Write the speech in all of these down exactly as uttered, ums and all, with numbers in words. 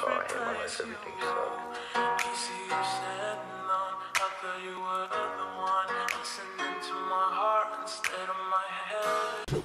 saw him unless everything sucked. You see you standing alone. I thought you were the one. Listening to my heart instead of my head.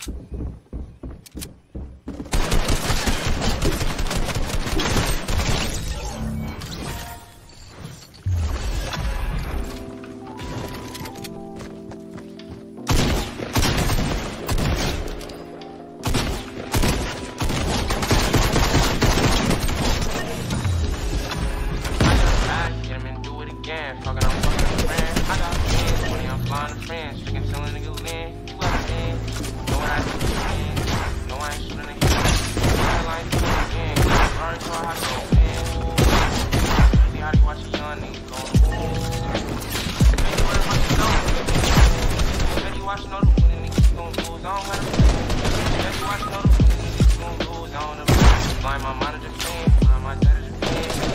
Talking on fucking friends. I got friends, money, I'm flying to France. You can tell a nigga lean, you got a man. Know what I do again. No, I ain't shooting again. I ain't doing it again. Already saw how to go in. See how to watch a young nigga go. Baby, what the fuck you know? Baby, watch no the when the niggas gon' lose. I don't gotta Baby, watch no the when the niggas gon' lose. I don't know. Blind my mind to Japan. Blind my dad to Japan.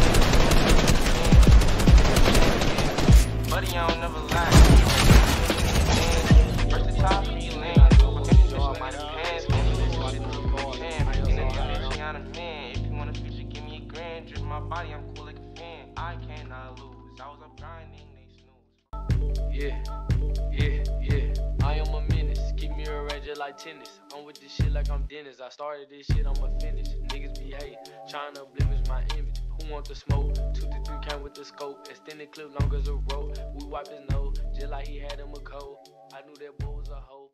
Buddy, I don't never lie. First the top, you land. My depends. If you want a feature, give me a grand. Drip my body, I'm cool like a fan. I cannot lose. I was up grinding, they snooze. Yeah, yeah, yeah. I am a menace. Keep me a ranger like tennis. I'm with this shit like I'm Dennis. I started this shit, I'ma finish. Niggas be hating, trying to blemish my image. Who want the smoke? Two to three came with the scope. Extended clip long as a rope. We wipe his nose, just like he had him a cold. I knew that boy was a hoe.